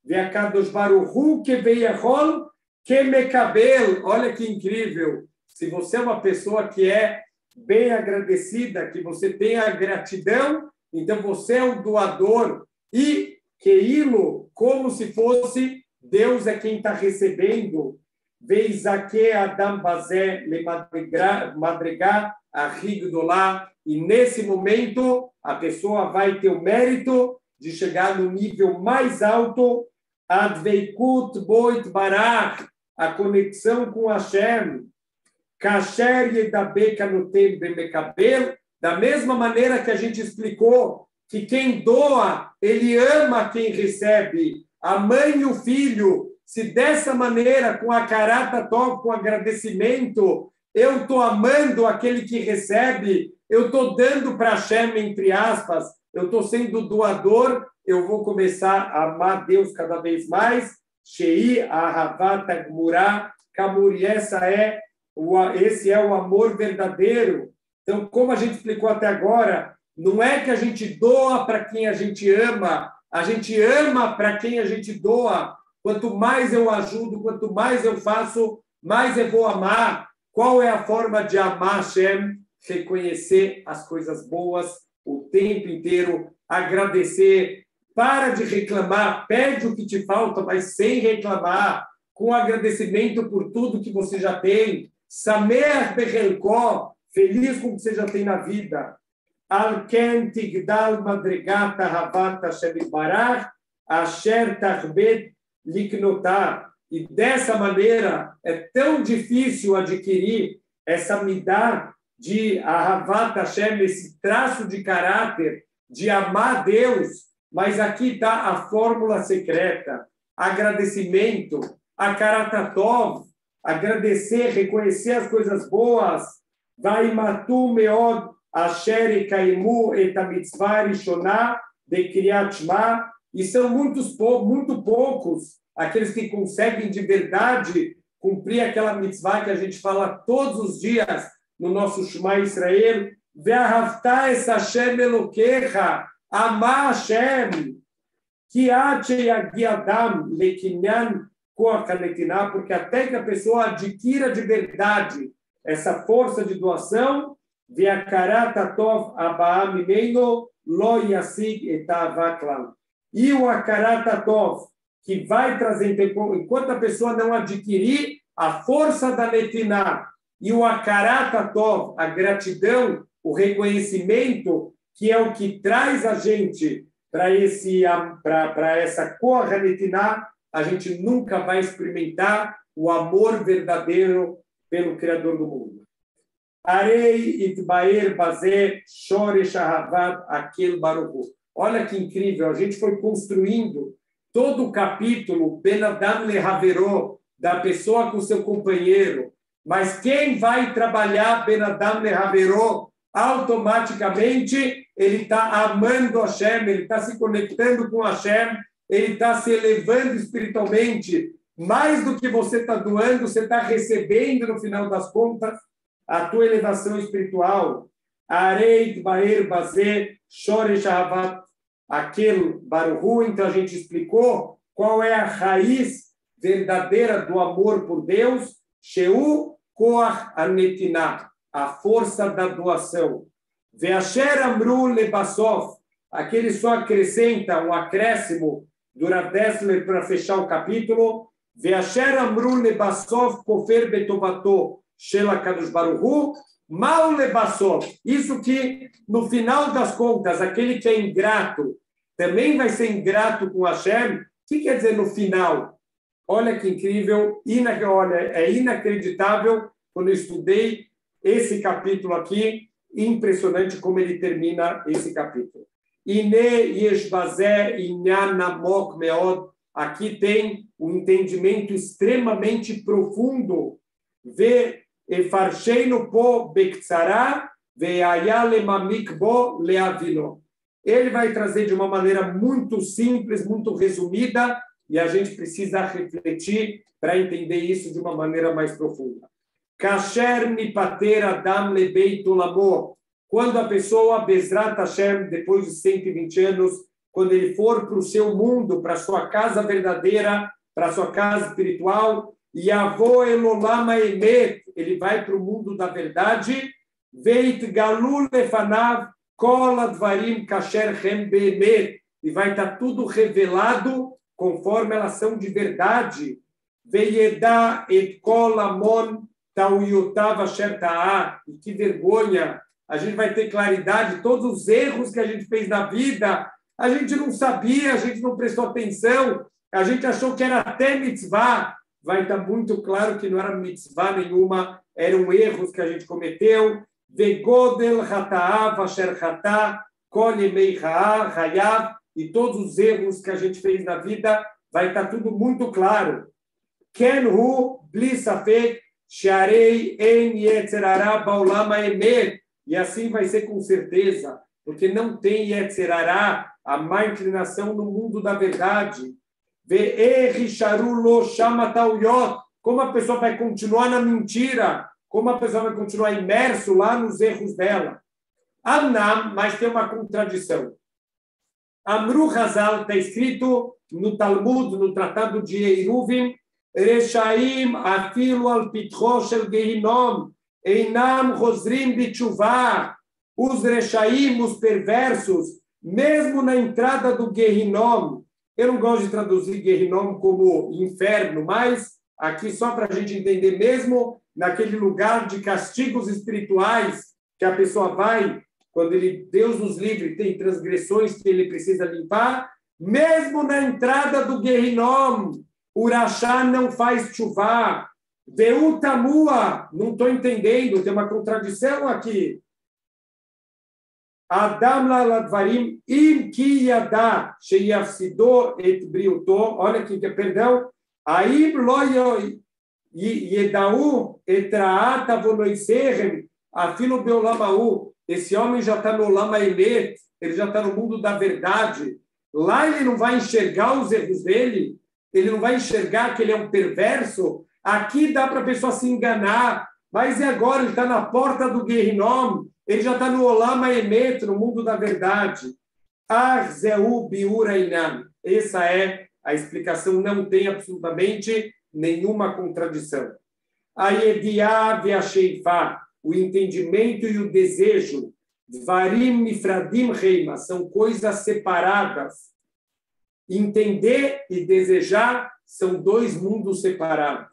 Ve'akadosh Baruch Hu keveyachol kemekabel. Olha que incrível. Se você é uma pessoa que é bem agradecida, que você tem a gratidão, então você é um doador. E Keilo, como se fosse Deus é quem está recebendo. Veizake Adam Bazé le madrigar arrigdolá. E nesse momento a pessoa vai ter o mérito de chegar no nível mais alto, Adveikut Boit Barach, a conexão com Hashem, Kasher Yedabeka no tempo Mekabel, da mesma maneira que a gente explicou que quem doa, ele ama quem recebe, a mãe e o filho, se dessa maneira, com a karata top, com agradecimento, eu estou amando aquele que recebe, eu estou dando para Hashem, entre aspas, eu estou sendo doador, eu vou começar a amar Deus cada vez mais. Shei Ahavat Agmurah Kamuri, esse é o amor verdadeiro. Então, como a gente explicou até agora, não é que a gente doa para quem a gente ama para quem a gente doa. Quanto mais eu ajudo, quanto mais eu faço, mais eu vou amar. Qual é a forma de amar Hashem? Reconhecer as coisas boas o tempo inteiro, agradecer, para de reclamar, pede o que te falta, mas sem reclamar, com agradecimento por tudo que você já tem. Samer bechelko, feliz com o que você já tem na vida. Alken tigdal madregata havata shemibarach, asher tachbet liknotar. E dessa maneira é tão difícil adquirir essa midá de Ahavat Hashem, esse traço de caráter de amar Deus, mas aqui está a fórmula secreta: agradecimento, a karatatov, agradecer, reconhecer as coisas boas, vaimatu meod asher kaimu et mitzvah rishonah de Kriyat Shema, e são muito poucos aqueles que conseguem de verdade cumprir aquela mitzvah que a gente fala todos os dias no nosso Shema Israel, ve'ahavta es Hashem Elokecha, amar Hashem, ki ache yagi adam lekinyan koach hanetinah, porque até que a pessoa adquira de verdade essa força de doação, ve'akarat atov abaa mimeno lo yasig et ahavah klal. E o akarat atov, que vai trazer, enquanto a pessoa não adquirir a força da netinah, e o akarat tov, a gratidão, o reconhecimento, que é o que traz a gente para essa korra netinah, a gente nunca vai experimentar o amor verdadeiro pelo Criador do mundo. Arei itbaer bazé shoresh ahavat akel baruchu. Olha que incrível, a gente foi construindo todo o capítulo Ben Adam lehaveró, da pessoa com seu companheiro. Mas quem vai trabalhar Ben Adam lehaveró, automaticamente ele está amando Hashem, ele está se conectando com Hashem, ele está se elevando espiritualmente. Mais do que você está doando, você está recebendo, no final das contas, a tua elevação espiritual. Arei baer bazé shoresh ahavat akel baruchu. Então a gente explicou qual é a raiz verdadeira do amor por Deus. Sheu koach hanetinah, a força da doação. Ve'asher amru lebasof, aquele só acrescenta um acréscimo do Rav Dessler para fechar o capítulo. Ve'asher amru lebasof kofer betovato shel HaKadosh Baruch Hu mal lebasof. Isso que, no final das contas, aquele que é ingrato também vai ser ingrato com Hashem. O que quer dizer no final? Olha que incrível, olha, é inacreditável quando eu estudei esse capítulo aqui, impressionante como ele termina esse capítulo. Ine yeshbazé inyan namok meod. Aqui tem um entendimento extremamente profundo. Ve efarsheinu po bektsara ve ayale mamik bo leavino. Ele vai trazer de uma maneira muito simples, muito resumida, e a gente precisa refletir para entender isso de uma maneira mais profunda. Kasher nipater adam lebeit olamo. Quando a pessoa, Bezrat Hashem, depois de 120 anos, quando ele for para o seu mundo, para a sua casa verdadeira, para a sua casa espiritual, Yavô Elolam Emet, ele vai para o mundo da verdade, Veit Galu Lefanav Kol Advarim Kasher Hem Beemet, e vai estar tudo revelado conforme elas são de verdade. Veiedá et Kol Amon Tauyotav Asher Ta'ah, e que vergonha, a gente vai ter claridade, todos os erros que a gente fez na vida, a gente não sabia, a gente não prestou atenção, a gente achou que era até mitzvah, vai estar muito claro que não era mitzvah nenhuma, eram erros que a gente cometeu. Vegodel hata'av asher hatá, kol yemei hayav, e todos os erros que a gente fez na vida, vai estar tudo muito claro. Ken hu bli safek shearei en yetzer hara ba'olam ha'emet, e assim vai ser com certeza, porque não tem yetzer hara, a má inclinação no mundo da verdade. Como a pessoa vai continuar na mentira, como a pessoa vai continuar imerso lá nos erros dela. Amnam, mas tem uma contradição. Amru Hazal, está escrito no Talmud, no Tratado de Eruvim, Reshaim afilu al pitcho shel gehinom, einam chozrim bitshuvah. Os Reshaim, os perversos, mesmo na entrada do Gehinom, eu não gosto de traduzir Gehinom como inferno, mas aqui só para a gente entender mesmo, naquele lugar de castigos espirituais que a pessoa vai, quando Deus nos livre, tem transgressões que ele precisa limpar, mesmo na entrada do Gehinom, o Rashá não faz chuvá. Veutamua, não estou entendendo, tem uma contradição aqui. Adam ladvarim im ki yada sheyafsido et briuto. Olha aqui, perdão. Aim lo yedau etraat avonoiserem afilo beolamaú. Esse homem já está no Olam Ha'emet, ele já está no mundo da verdade. Lá ele não vai enxergar os erros dele, ele não vai enxergar que ele é um perverso. Aqui dá para a pessoa se enganar, mas e agora? Ele está na porta do Gehinom, ele já está no Olam Ha'emet, no mundo da verdade. Arzeu biura inam. Essa é a explicação, não tem absolutamente nenhuma contradição. A Yediá ve'asheifa, o entendimento e o desejo, Dvarim mifradim reima, são coisas separadas. Entender e desejar são dois mundos separados.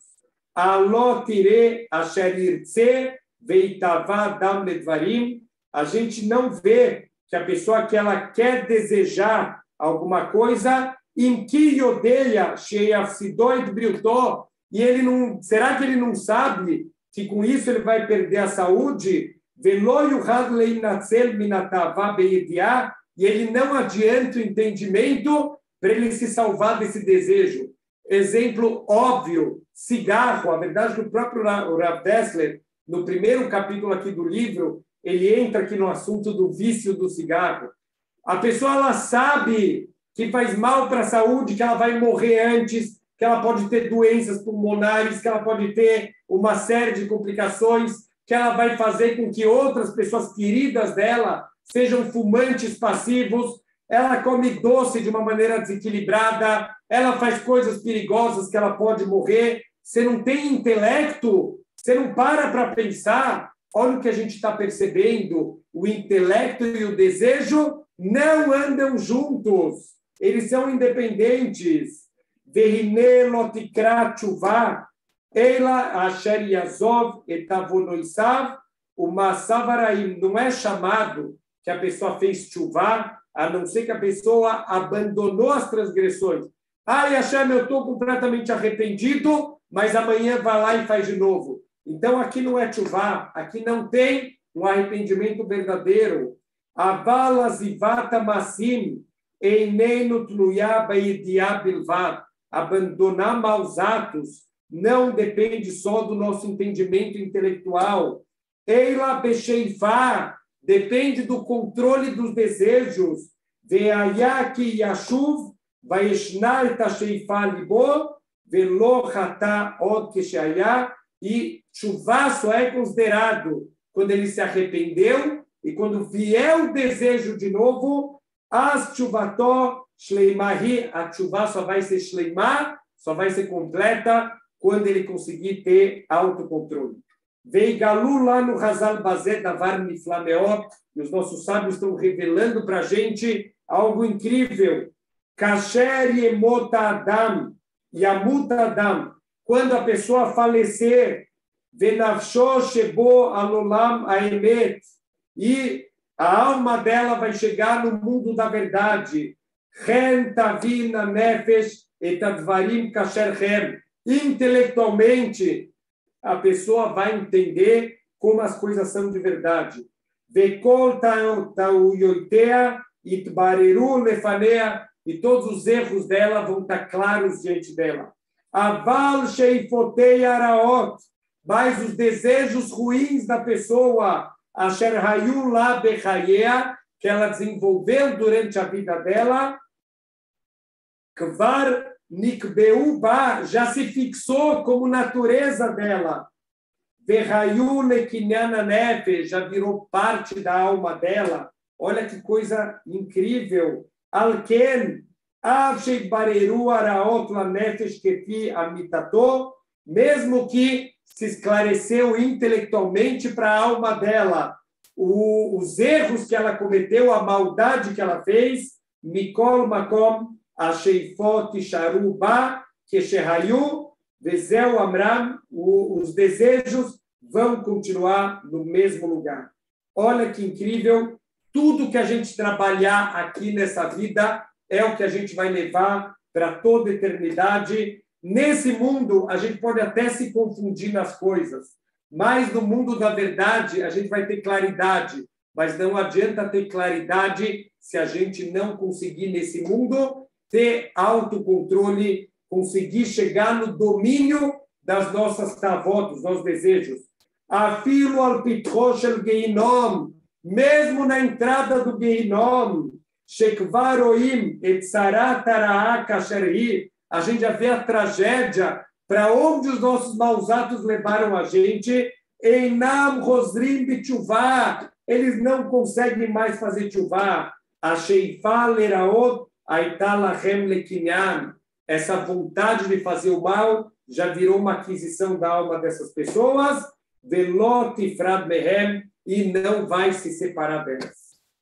Alotire asher irtze veitavá dam ledvarim. A gente não vê que a pessoa que ela quer desejar alguma coisa, em que odeia sheyafsidoid briutó, e ele não, será que ele não sabe que com isso ele vai perder a saúde? Velo yuhad leinatzel minatavá beidiá, e ele não adianta o entendimento para ele se salvar desse desejo. Exemplo óbvio, cigarro. A verdade é que o próprio Rav Dessler, no primeiro capítulo aqui do livro, ele entra aqui no assunto do vício do cigarro. A pessoa ela sabe que faz mal para a saúde, que ela vai morrer antes, que ela pode ter doenças pulmonares, que ela pode ter uma série de complicações, que ela vai fazer com que outras pessoas queridas dela sejam fumantes passivos. Ela come doce de uma maneira desequilibrada, ela faz coisas perigosas que ela pode morrer. Você não tem intelecto, você não para pensar. Olha o que a gente está percebendo, o intelecto e o desejo não andam juntos, eles são independentes. Vehine lotikra tshuvá, ela asher yazov etavonoisav, o masavaraim, não é chamado que a pessoa fez tshuvá, a não ser que a pessoa abandonou as transgressões. Hashem, eu estou completamente arrependido, mas amanhã vai lá e faz de novo. Então, aqui não é tshuvá, aqui não tem um arrependimento verdadeiro. Avala zivata masim, eineinu tluyá baidiá bilvad. Abandonar maus atos não depende só do nosso entendimento intelectual. Eila becheifá, depende do controle dos desejos. Veayaki yashuv, vaishnar tasheifá libo, velo hatá od keshayá. E chuvá só é considerado quando ele se arrependeu e quando vier o desejo de novo, As tchuvató shleimahi, a tchuvá só vai ser shleimá, só vai ser completa quando ele conseguir ter autocontrole. Veigalu lá no Hazal Bazé Davar Miflameot, e os nossos sábios estão revelando para a gente algo incrível. Kasher Yemota Adam, Yamuta Adam, quando a pessoa falecer, Venavsho Shebo Alolam Aemet, e a alma dela vai chegar no mundo da verdade. Ren Tavina Nefesh Etadvarim Kasher Hem. Intelectualmente, a pessoa vai entender como as coisas são de verdade. Vekol Tauyotea Itbareru Lefanea, e todos os erros dela vão estar claros diante dela. Aval Sheifotei Araot, mas os desejos ruins da pessoa, Asher Hayun La Bechayea, que ela desenvolveu durante a vida dela, Kvar Nikbeu Ba, já se fixou como natureza dela. Verhayu Lekinyana Nefesh, já virou parte da alma dela. Olha que coisa incrível. Alken, Avshei Bareru Araot La Nefesh Kefi Amitato, mesmo que se esclareceu intelectualmente para a alma dela os erros que ela cometeu, a maldade que ela fez, Mikol Makom, Asheifot Sharu Ba, Keshehayu, Vezel Amram, os desejos vão continuar no mesmo lugar. Olha que incrível, tudo que a gente trabalhar aqui nessa vida é o que a gente vai levar para toda a eternidade. Nesse mundo, a gente pode até se confundir nas coisas, mas no mundo da verdade, a gente vai ter claridade. Mas não adianta ter claridade se a gente não conseguir, nesse mundo, ter autocontrole, conseguir chegar no domínio das nossas tavot, dos nossos desejos. Afilo al pitro shel Geinom, mesmo na entrada do Geinom, shekvaroim et sarat ara'a kasher hi, a gente já vê a tragédia para onde os nossos maus atos levaram a gente. Einam rosrim bitchuvá, eles não conseguem mais fazer chuvá. A sheifá leraot aitalahem lekinyan, essa vontade de fazer o mal já virou uma aquisição da alma dessas pessoas. Velot ifrad mehem, e não vai se separar delas.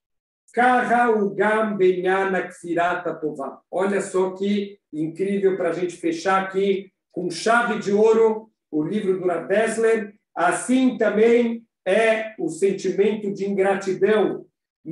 Olha só que incrível para a gente fechar aqui com chave de ouro o livro do Rav Dessler. Assim também é o sentimento de ingratidão.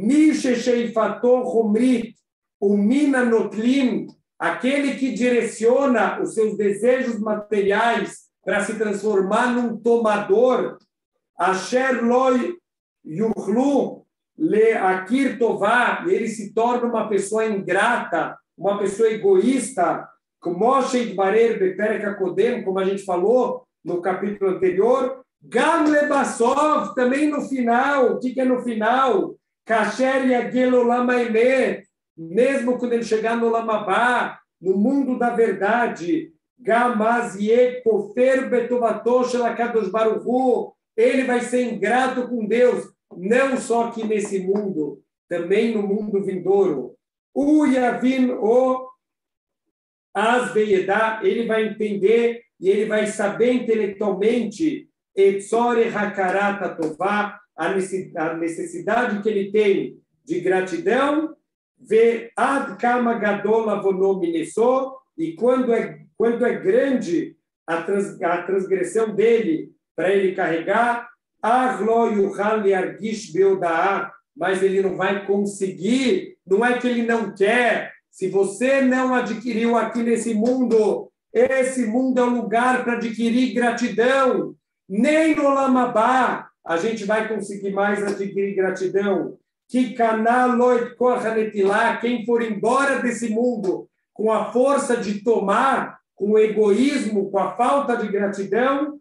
Aquele que direciona os seus desejos materiais para se transformar num tomador. Asher loi yuchlu leakir tová, ele se torna uma pessoa ingrata, uma pessoa egoísta, como a gente falou no capítulo anterior. Gam lebasov, também no final. O que é no final? Kasher yagel olam haemet, mesmo quando ele chegar no Lamabá, no mundo da verdade. Gamaz ye kofer betovato shel HaKadosh Baruch Hu, ele vai ser ingrato com Deus, não só aqui nesse mundo, também no mundo vindouro. O Yavin o Asveyedá, ele vai entender e ele vai saber intelectualmente Etzore Hakarata Tová, a necessidade que ele tem de gratidão, Ve Ad Kama Gadol Avono Mineso, e quando é grande a transgressão dele para ele carregar, mas ele não vai conseguir, não é que ele não quer. Se você não adquiriu aqui nesse mundo, esse mundo é um lugar para adquirir gratidão. Nem no Lamabá a gente vai conseguir mais adquirir gratidão. Que quem for embora desse mundo com a força de tomar, com o egoísmo, com a falta de gratidão,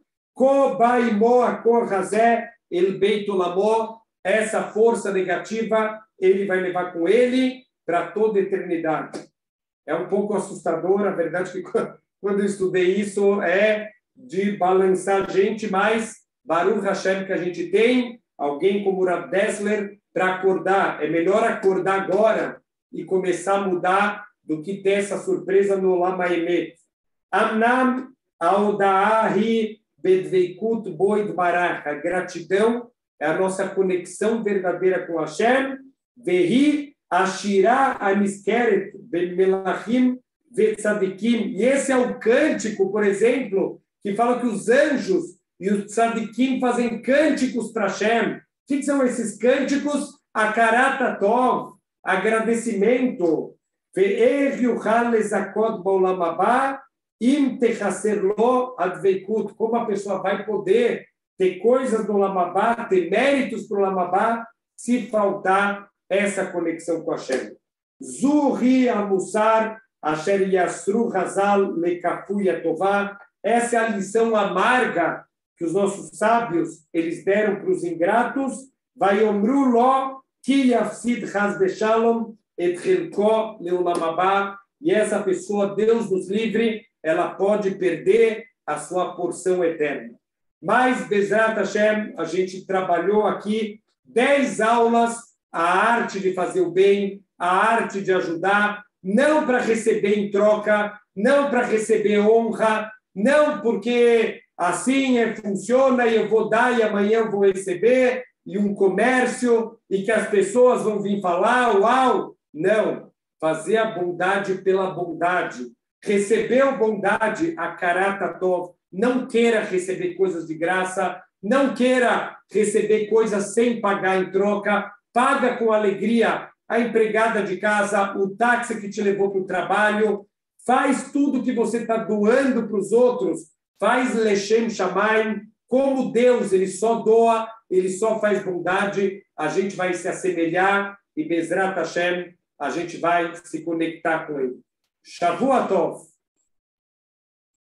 essa força negativa, ele vai levar com ele para toda a eternidade. É um pouco assustador, a verdade é que quando eu estudei isso é de balançar a gente, mas Baruch Hashem que a gente tem, alguém como Rav Dessler, para acordar. É melhor acordar agora e começar a mudar do que ter essa surpresa no Olam Haemet. Amnam Aodaahi Bedveikut Boid Barach. A gratidão é a nossa conexão verdadeira com Hashem. Vehi Ashira Aniskeret Ben Melachim Vetzadikim. E esse é o cântico, por exemplo, que fala que os anjos e os tzadikim fazem cânticos para Hashem. O que são esses cânticos? Akarat Tov, agradecimento. Ve'er yuchal lezakot ba'olam haba im techaser lo adveikut. Como a pessoa vai poder ter coisas no Olam haba, ter méritos para o Olam haba, se faltar essa conexão com Hashem. Zuhi amusar asher yasru hazal lekafu yatová. Essa é a lição amarga que os nossos sábios eles deram para os ingratos. Vayomru lo ki yafsid chas beshalom et chilko leolam haba. E essa pessoa, Deus nos livre, ela pode perder a sua porção eterna. Mas, Bezrat Hashem, a gente trabalhou aqui 10 aulas, a arte de fazer o bem, a arte de ajudar, não para receber em troca, não para receber honra, não porque assim funciona e eu vou dar e amanhã eu vou receber, e um comércio, e que as pessoas vão vir falar, uau! Não, fazer a bondade pela bondade. Recebeu bondade, a Akarat Tov. Não queira receber coisas de graça, não queira receber coisas sem pagar em troca, paga com alegria a empregada de casa, o táxi que te levou para o trabalho, faz tudo que você está doando para os outros, faz Lechem Shamayim, como Deus, ele só doa, ele só faz bondade, a gente vai se assemelhar e Bezrat Hashem, a gente vai se conectar com ele. Shavua Tov.